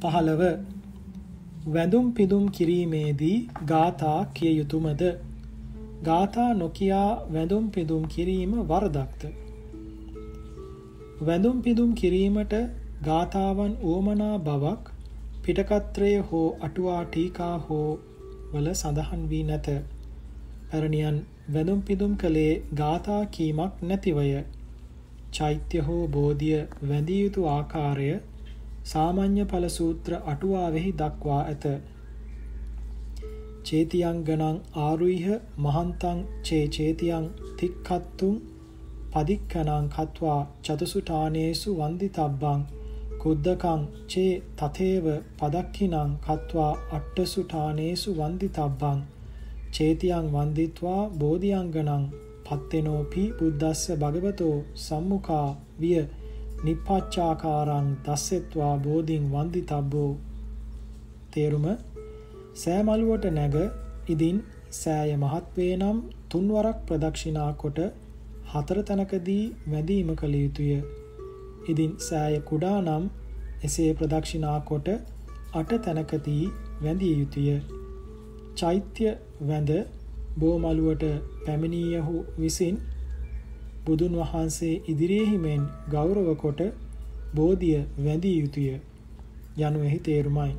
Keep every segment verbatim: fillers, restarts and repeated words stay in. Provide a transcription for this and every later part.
පහළව වැඳුම් පිදුම් කිරීමේදී ගාථා කිය යුතුමද? ගාථා නොකියා වැඳුම් පිදුම් කිරීම වරදක්ද? වැඳුම් පිදුම් කිරීමට ගාථාවන් උවමනා බවක් පිටකත්‍රයේ හෝ අටුවා ටීකා හෝ වල සඳහන් වී නැත. පැරණියන් වැඳුම් පිදුම් කළේ ගාථා කීමක් නැතිවය. චෛත්‍ය හෝ බෝධිය වැඳිය යුතු ආකාරය සාමාන්‍ය ඵල සූත්‍ර අටුවාවෙහි දක්වා ඇත. චේතියං ගණං ආරුයිහ මහන්තං චේ චේතියං තික්ඛත්තුං පදික්ඛනං කତ୍වා චතුසුඨානේසු වන්දිතබ්බං කුද්දකං චේ තතේව පදක්ඛිනං කତ୍වා අට්ඨසුඨානේසු වන්දිතබ්බං චේතියං වන්දිත්වා බෝධියංගණං පත්තෙනෝපි බුද්දස්ස භගවතෝ සම්මුඛා විය නිප්පච්චාකාරං දස්සෙත්වා බෝධින් වන්දිතබ්බෝ. තේරුම: සෑ මළුවට නැග ඉදින් සෑය මහත් වේ නම් තුන්වරක් ප්‍රදක්ෂිනා කොට හතර තැනකදී වැඳීම කළ යුතුය. ඉදින් සෑය කුඩා නම් එසේ ප්‍රදක්ෂිනා කොට අට තැනකදී වැඳිය යුතුය. චෛත්‍ය වැඳ බෝ මළුවට පැමිණියහු විසින් බුදුන් වහන්සේ ඉදිරියෙහි මෙන් ගෞරව කොට බෝධිය වැඳිය යුතුය යනුවෙහි තේරුමයි.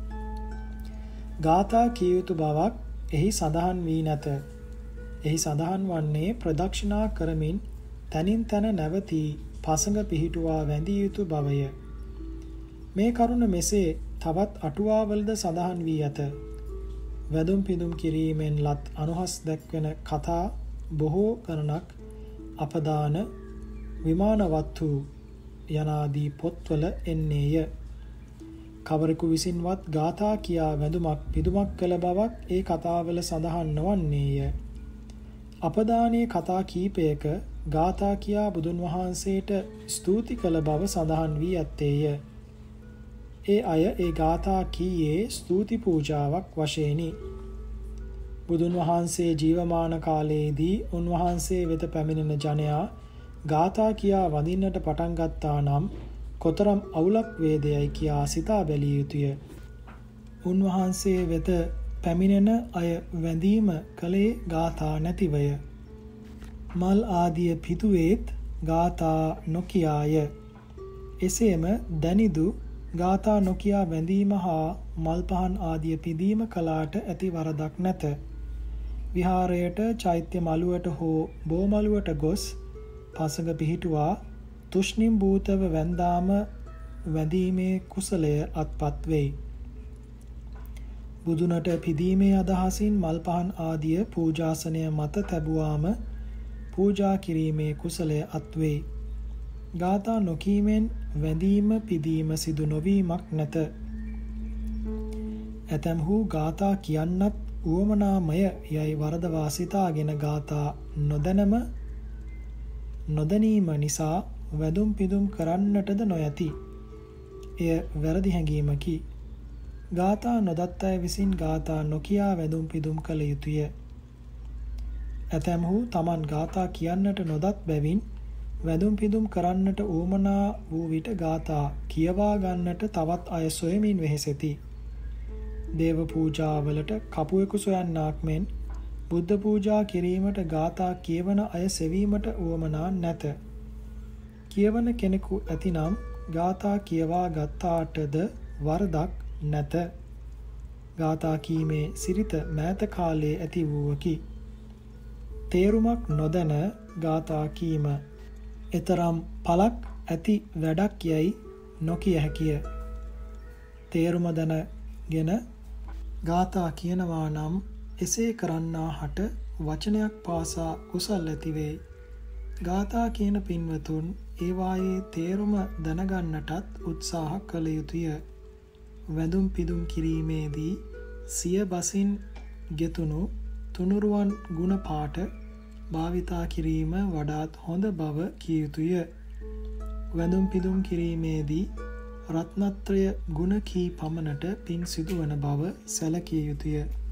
ගාථා කිය යුතු බවක් එහි සඳහන් වී නැත. එහි සඳහන් වන්නේ ප්‍රදක්ෂිනා කරමින් තනින් තන නැවතී පසඟ පිහිටුවා වැඳිය යුතු බවය. මේ කරුණ මෙසේ තවත් අටුවාවලද සඳහන් වී ඇත. වැඳුම් පිදුම් කිරීමෙන් ලත් අනුහස් දැක්වෙන කතා බොහෝ ගණනක් අපදාන විමානවත්තු යනාදී පොත්වල එන්නේය. කවරෙකු විසින්වත් ගාථා කියා වැඳුමක් පිදුමක් කළ බවක් ඒ කතාවල සඳහන් නොවන්නේය. අපදානයේ කතා කීපයක ගාථා කියා බුදුන් වහන්සේට ස්තුති කළ බව සඳහන් වී ඇත්තේය. ඒ අය ඒ ගාථා කීයේ ස්තුති පූජාවක් වශයෙනි. බුදුන් වහන්සේ ජීවමාන කාලයේදී උන්වහන්සේ වෙත පැමිණෙන ජනයා ගාථා කියා වඳින්නට පටන් ගත්තා නම් කොතරම් අවුලක් වේදයයි කියා සිතා බැලිය යුතුය. උන්වහන්සේ වෙත පැමිණෙන අය වැඳීම කලේ ගාථා නැතිවය. මල් ආදිය පිදුවේත් ගාථා නොකියාය. එසේම දැනිදු ගාථා නොකියා වැඳීම හා මල් පහන් ආදිය පිදීම කලාට ඇති වරදක් නැත. විහාරයට චෛත්‍ය මළුවට හෝ බෝ මළුවට ගොස් පසඟ පිහිටුවා තුෂ්ණිම් භූතව වැඳාම වැඳීමේ කුසලය අත්පත් වෙයි. බුදුනට පිදීමේ අදහසින් මල් පහන් ආදිය පූජාසනය මත තැබුවාම පූජා කිරීමේ කුසලය අත්වෙයි. ගාථා නොකීමෙන් වැඳීම පිදීම සිදු නොවීමක් නැත. ඇතැම්හු ගාථා කියන්නත් උවමනාමය යයි වරදවා සිතාගෙන ගාථා නොදැනම නොදැනීම නිසා වැඳුම් පිදුම් කරන්නටද නොයති. එය වැරදි හැඟීමකි. ගාථා නොදත් අය විසින් ගාථා නොකියා වැඳුම් පිදුම් කළ යුතුය. ඇතැම්හු තමන් ගාථා කියන්නට නොදත් බැවින් වැඳුම් පිදුම් කරන්නට උවමනා වූ විට ගාථා කියවා ගන්නට තවත් අය සොයමින් වෙහෙසෙති. දේව පූජාවලට කපුවෙකු සොයන්නාක් මෙන් බුද්ධ පූජා කිරීමට ගාථා කියවන අය සෙවීමට උවමනා නැත. කියවන කෙනෙකු ඇතිනම් ගාථා කියවා ගත්තාටද වරදක් නැත. ගාථා කීමේ සිරිත මෑත කාලයේ ඇති වූවකි. තේරුමක් නොදැන ගාථා කීම එතරම් පලක් ඇති වැඩක් යයි නොකිය හැකිය. තේරුම දැනගෙන ගාථා කියනවා නම් එසේ කරන්නා හට වචනයක් පාසා කුසල් ඇතිවේ. ගාථා කියන පින්වතුන් ඒවායේ තේරුම දැනගන්නටත් උත්සාහ කළ යුතුය. වැඳුම් පිදුම් කිරීමේදී සිය බසින් ගෙතුණු තුනුරුවන් ගුණ පාඨ භාවිතා කිරීම වඩාත් හොඳ බව කිය යුතුය. වැඳුම් පිදුම් කිරීමේදී රත්නත්‍රය ගුණ කී පමණට පින් සිදුවන බව සැලකිය යුතුය.